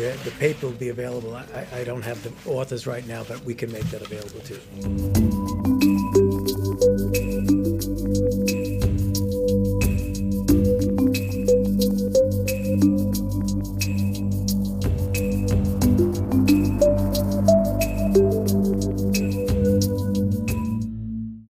the paper will be available. I don't have the authors right now, but we can make that available too.